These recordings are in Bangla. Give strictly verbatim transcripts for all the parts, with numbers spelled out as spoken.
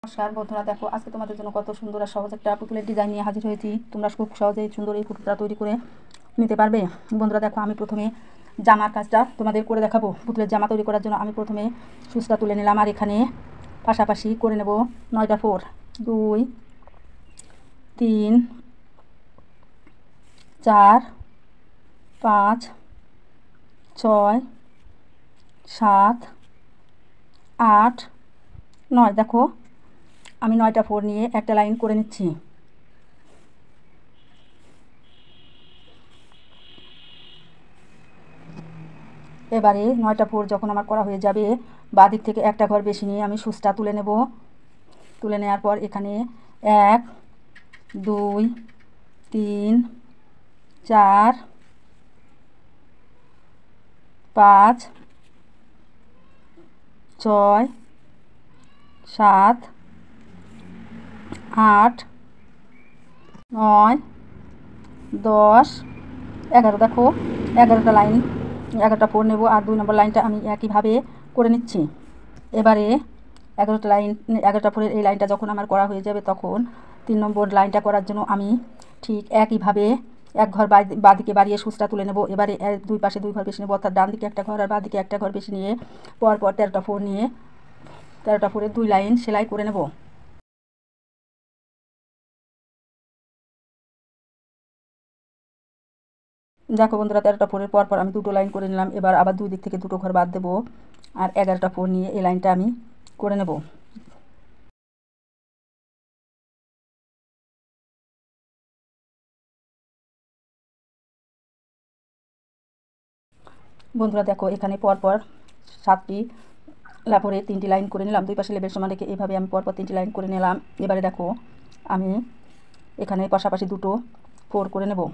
নমস্কার বন্ধুরা, দেখো আজকে তোমাদের জন্য কত সুন্দর আর সহজ একটা পুতুলের ডিজাইন নিয়ে হাজির হয়েছি। তোমরা খুব সহজেই সুন্দর এই পুতুলটা তৈরি করে নিতে পারবে। বন্ধুরা দেখো, আমি প্রথমে জামার কাজটা তোমাদের করে দেখাবো। পুতুলের জামা তৈরি করার জন্য আমি প্রথমে সুচটা তুলে নিলাম, আর এখানে পাশাপাশি করে নেব নয়টা ফোর। দুই, তিন, চার, পাঁচ, ছয়, সাত, আট, নয়। দেখো আমি নয়টা ফোর নিয়ে একটা লাইন করে নিচ্ছি। এবারে নয়টা ফোর যখন আমার করা হয়ে যাবে, বাঁ দিক থেকে একটা ঘর বেশি নিয়ে আমি সুচটা তুলে নেব। তুলে নেওয়ার পর এখানে এক, দুই, তিন, চার, পাঁচ, ছয়, সাত, আট, নয়, দশ, এগারো। দেখো এগারোটা লাইন, এগারোটা ফোর নেব, আর দুই নম্বর লাইনটা আমি একইভাবে করে নিচ্ছি। এবারে এগারোটা লাইন, এগারোটা ফোরের এই লাইনটা যখন আমার করা হয়ে যাবে, তখন তিন নম্বর লাইনটা করার জন্য আমি ঠিক একইভাবে এক ঘর বাঁদিকে বাড়িয়ে সুচটা তুলে নেব। এবারে দুই পাশে দুই ঘর বেশি নেব, অর্থাৎ ডান দিকে একটা ঘর আর বাঁ দিকে একটা ঘর বেশি নিয়ে পর পর তেরোটা ফোর নিয়ে তেরোটা ফোরে দুই লাইন সেলাই করে নেব। দেখো বন্ধুরা, তেরোটা ফোরের পর পর আমি দুটো লাইন করে নিলাম। এবার আবার দুই দিক থেকে দুটো ঘর বাদ দেবো, আর এগারোটা ফোর নিয়ে এই লাইনটা আমি করে নেব। বন্ধুরা দেখো, এখানে পরপর সাতটি লাফরে তিনটি লাইন করে নিলাম। দুই পাশে লেবেল সমান রেখে এইভাবে আমি পরপর তিনটি লাইন করে নিলাম। এবারে দেখো আমি এখানে পাশাপাশি দুটো ফোর করে নেব।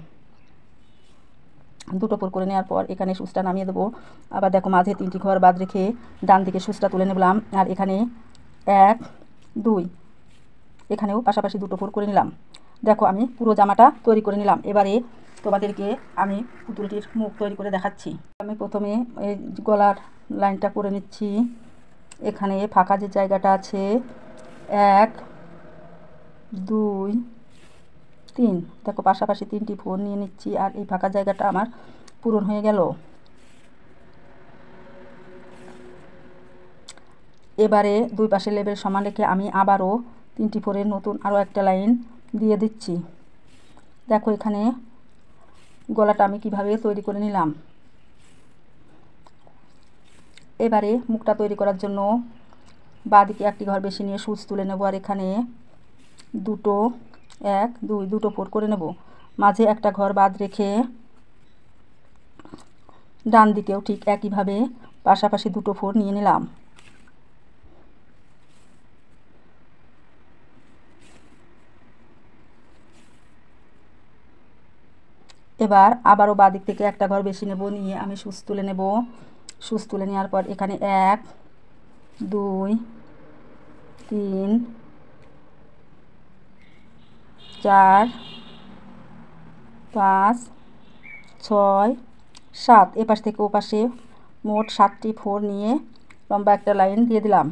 দুটো ফোর করে নেওয়ার পর এখানে সুচটা নামিয়ে দেবো। আবার দেখো মাঝে তিনটি ঘর বাদ রেখে ডান দিকে সুচটা তুলে নেবলাম, আর এখানে এক, দুই, এখানেও পাশাপাশি দুটো ফোর করে নিলাম। দেখো আমি পুরো জামাটা তৈরি করে নিলাম। এবারে তোমাদেরকে আমি পুতুলটির মুখ তৈরি করে দেখাচ্ছি। আমি প্রথমে এই গলার লাইনটা করে নিচ্ছি। এখানে ফাঁকা যে জায়গাটা আছে, এক, দুই, তিন, দেখো পাশাপাশি তিনটি ফোর নিয়ে নিচ্ছি, আর এই ফাঁকা জায়গাটা আমার পূরণ হয়ে গেল। এবারে দুই পাশে লেবেল সমান রেখে আমি আবারও তিনটি ফোরের নতুন আরও একটা লাইন দিয়ে দিচ্ছি। দেখো এখানে গলাটা আমি কিভাবে তৈরি করে নিলাম। এবারে মুখটা তৈরি করার জন্য বাঁ দিকে একটি ঘর বেশি নিয়ে সুচ তুলে নেব, আর এখানে দুটো, এক, দুই, দুটো ফোর করে নেব। মাঝে একটা ঘর বাদ রেখে ডান দিকেও ঠিক একইভাবে পাশাপাশি দুটো ফোর নিয়ে নিলাম। এবার আবারও বাঁ দিক থেকে একটা ঘর বেশি নেব, নিয়ে আমি সুচ তুলে নেব। সুচ তুলে নেওয়ার পর এখানে এক, দুই, তিন, চার, পাঁচ, ছয়, সাত, এপাশ থেকে ওপাশে মোট সাতটি ফোর নিয়ে লম্বা একটা লাইন দিয়ে দিলাম।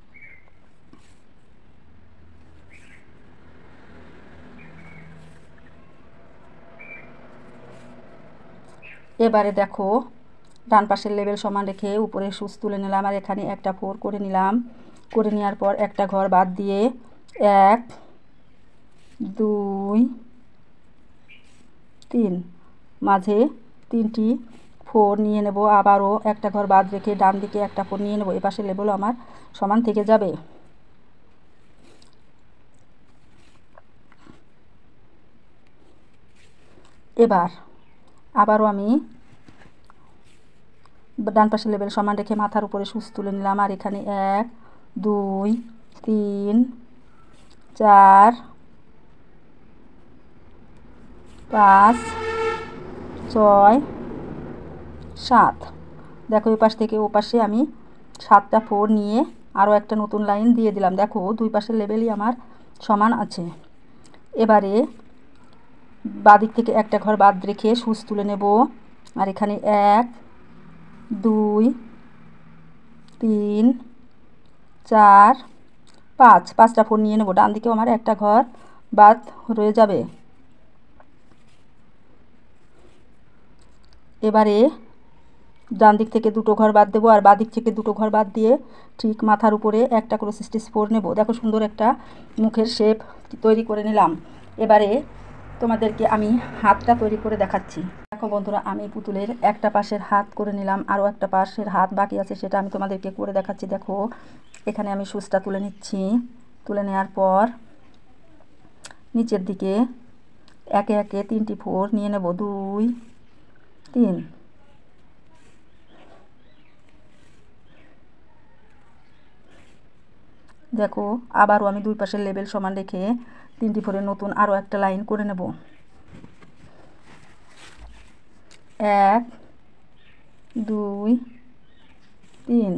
এবারে দেখো ডান পাশের লেবেল সমান রেখে উপরে সুচ তুলে নিলাম, আর এখানে একটা ফোর করে নিলাম। করে নেওয়ার পর একটা ঘর বাদ দিয়ে এক, দুই, তিন, মাঝে তিনটি ফোর নিয়ে নেব। আবারও একটা ঘর বাদ রেখে ডান দিকে একটা ফোর নিয়ে নেব। এপাশের লেবেলও আমার সমান থেকে যাবে। এবার আবারও আমি ডান পাশের লেবেল সমান রেখে মাথার উপরে সুচ তুলে নিলাম, আর এখানে এক, দুই, তিন, চার, পাঁচ, ছয়, সাত। দেখো এই পাশ থেকে ও পাশে আমি সাতটা ফোর নিয়ে আরও একটা নতুন লাইন দিয়ে দিলাম। দেখো দুই পাশের লেবেলই আমার সমান আছে। এবারে বাদিক থেকে একটা ঘর বাদ রেখে সুচ তুলে নেব, আর এখানে এক, দুই, তিন, চার, পাঁচ, পাঁচটা ফোর নিয়ে নেব। ডান দিকেও আমার একটা ঘর বাদ রয়ে যাবে। এবারে ডান দিক থেকে দুটো ঘর বাদ দেবো আর বাঁ দিক থেকে দুটো ঘর বাদ দিয়ে ঠিক মাথার উপরে একটা ক্রস স্টিচ ফোর নেব। দেখো সুন্দর একটা মুখের শেপ তৈরি করে নিলাম। এবারে তোমাদেরকে আমি হাতটা তৈরি করে দেখাচ্ছি। দেখো বন্ধুরা, আমি পুতুলের একটা পাশের হাত করে নিলাম, আরও একটা পাশের হাত বাকি আছে, সেটা আমি তোমাদেরকে করে দেখাচ্ছি। দেখো এখানে আমি সুচটা তুলে নিচ্ছি। তুলে নেওয়ার পর নিচের দিকে একে একে তিনটি ফোর নিয়ে নেব। দুই, তিন। দেখো আবারও আমি দুই পাশের লেবেল সমান রেখে তিনটি ফোরের নতুন আরও একটা লাইন করে নেব। এক, দুই, তিন।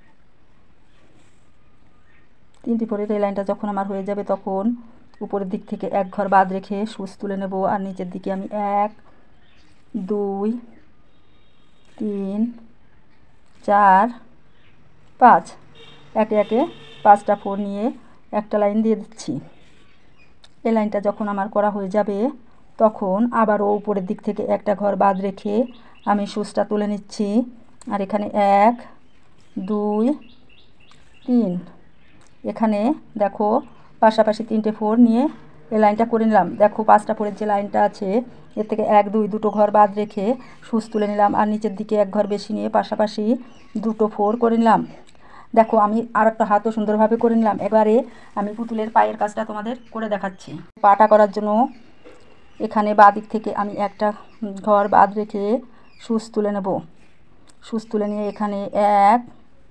তিনটি ফোরের এই লাইনটা যখন আমার হয়ে যাবে তখন উপরের দিক থেকে এক ঘর বাদ রেখে সুচ তুলে নেব। আর নিচের দিকে আমি এক, দুই, তিন, চার, পাঁচ, একে একে পাঁচটা ফোর নিয়ে একটা লাইন দিয়ে দিচ্ছি। এই লাইনটা যখন আমার করা হয়ে যাবে তখন আবারও উপরের দিক থেকে একটা ঘর বাদ রেখে আমি সুচটা তুলে নিচ্ছি। আর এখানে এক, দুই, তিন। এখানে দেখো পাশাপাশি তিনটে ফোর নিয়ে এই লাইনটা করে নিলাম। দেখো পাঁচটা ফোরের যে লাইনটা আছে এর থেকে এক, দুই, দুটো ঘর বাদ রেখে সুচ তুলে নিলাম আর নিচের দিকে এক ঘর বেশি নিয়ে পাশাপাশি দুটো ফোর করে নিলাম। দেখো আমি আর একটা হাতও সুন্দরভাবে করে নিলাম। এবারে আমি পুতুলের পায়ের কাজটা তোমাদের করে দেখাচ্ছি। পাটা করার জন্য এখানে বাঁ দিক থেকে আমি একটা ঘর বাদ রেখে সুচ তুলে নেব। সুচ তুলে নিয়ে এখানে এক,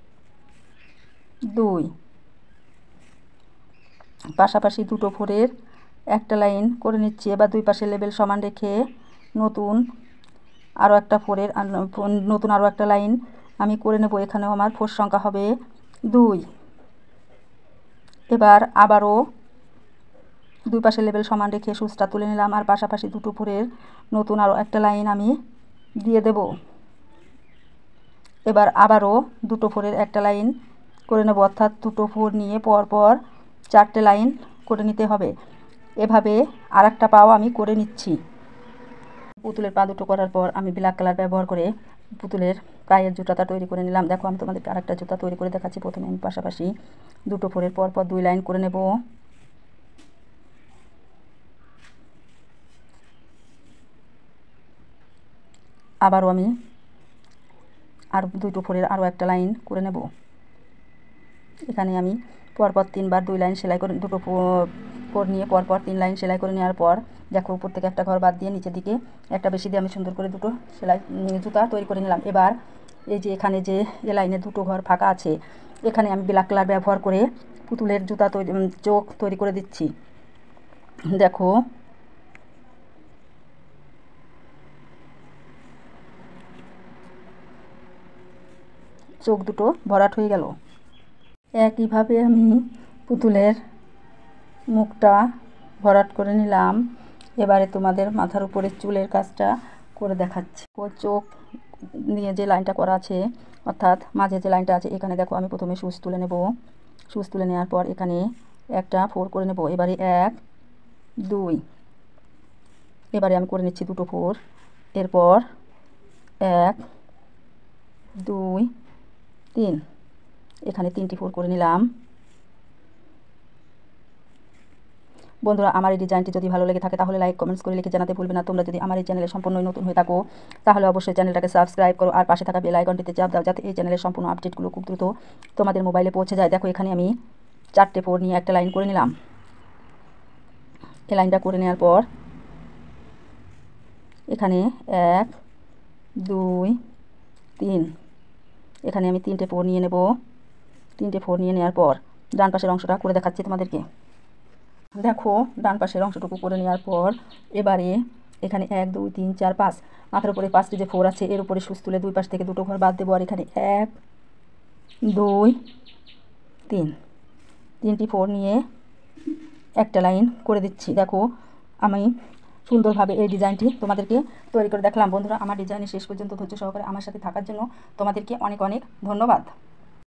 দুই, পাশাপাশি দুটো ফোরের একটা লাইন করে নিচ্ছি। এবার দুই পাশে লেবেল সমান রেখে নতুন আরও একটা ফোরের নতুন আরও একটা লাইন আমি করে নেব। এখানেও আমার ফোর সংখ্যা হবে দুই। এবার আবারও দুই পাশে লেবেল সমান রেখে সুচটা তুলে নিলাম আর পাশাপাশি দুটো ফোরের নতুন আরও একটা লাইন আমি দিয়ে দেব। এবার আবারও দুটো ফোরের একটা লাইন করে নেব, অর্থাৎ দুটো ফোর নিয়ে পর পর চারটে লাইন করে নিতে হবে। এভাবে আর একটা পাও আমি করে নিচ্ছি। পুতুলের পা দুটো করার পর আমি ব্ল্যাক কালার ব্যবহার করে পুতুলের পায়ের জুতাটা তৈরি করে নিলাম। দেখো আমি তোমাদেরকে আরেকটা জুতা তৈরি করে দেখাচ্ছি। প্রথমে আমি পাশাপাশি দুটো ফোরের পর পর দুই লাইন করে নেব। আবারও আমি আর দুটো ফোরের আরও একটা লাইন করে নেব। এখানে আমি পরপর তিনবার দুই লাইন সেলাই করে দুটো ফোর নিয়ে পরপর তিন লাইন সেলাই করে নেওয়ার পর দেখো উপর থেকে একটা ঘর বাদ দিয়ে নিচের দিকে একটা বেশি দিয়ে আমি সুন্দর করে দুটো সেলাই জুতা তৈরি করে নিলাম। এবার এই যে এখানে যে এ লাইনে দুটো ঘর ফাঁকা আছে এখানে আমি ব্ল্যাক কালার ব্যবহার করে পুতুলের জুতা তৈরি চোখ তৈরি করে দিচ্ছি। দেখো চোখ দুটো ভরাট হয়ে গেল। একইভাবে আমি পুতুলের মুখটা ভরাট করে নিলাম। এবারে তোমাদের মাথার উপরে চুলের কাজটা করে দেখাচ্ছি। ও চোখ নিয়ে যে লাইনটা করা আছে অর্থাৎ মাঝে যে লাইনটা আছে এখানে দেখো আমি প্রথমে সুচ তুলে নেব। সুচ তুলে নেওয়ার পর এখানে একটা ফোর করে নেব। এবারে এক, দুই, এবারে আমি করে নিচ্ছি দুটো ফোর। এরপর এক, দুই, তিন, এখানে তিনটি ফোর করে নিলাম। বন্ধুরা আমার এই ডিজাইনটি যদি ভালো লেগে থাকে তাহলে লাইক কমেন্টস করে লিখে জানাতে ভুলবে না। তোমরা যদি আমার এই চ্যানেলে সম্পূর্ণ নতুন হয়ে থাকো তাহলে অবশ্যই চ্যানেলটাকে সাবস্ক্রাইব করো আর পাশে থাকা বেল আইকনটিতে চাপ দাও যাতে এই চ্যানেলের সম্পূর্ণ আপডেটগুলো খুব দ্রুত তোমাদের মোবাইলে পৌঁছে যায়। দেখো এখানে আমি চারটে ফোর নিয়ে একটা লাইন করে নিলাম। এই লাইনটা করে নেওয়ার পর এখানে এক, দুই, তিন, এখানে আমি তিনটে ফোর নিয়ে নেব। তিনটে ফোর নিয়ে নেওয়ার পর ডান পাশের অংশটা করে দেখাচ্ছি তোমাদেরকে। দেখো ডান পাশের অংশটুকু করে নেওয়ার পর এবারে এখানে এক, দুই, তিন, চার, পাঁচ, মাথার উপরে পাঁচটি যে ফোর আছে এর উপরে সুচ তুলে দুই পাশ থেকে দুটো ঘর বাদ দেবো। আর এখানে এক, দুই, তিন, তিনটি ফোর নিয়ে একটা লাইন করে দিচ্ছি। দেখো আমি সুন্দরভাবে এই ডিজাইনটি তোমাদেরকে তৈরি করে দেখলাম। বন্ধুরা আমার ডিজাইনের শেষ পর্যন্ত ধৈর্য সহকারে আমার সাথে থাকার জন্য তোমাদেরকে অনেক অনেক ধন্যবাদ।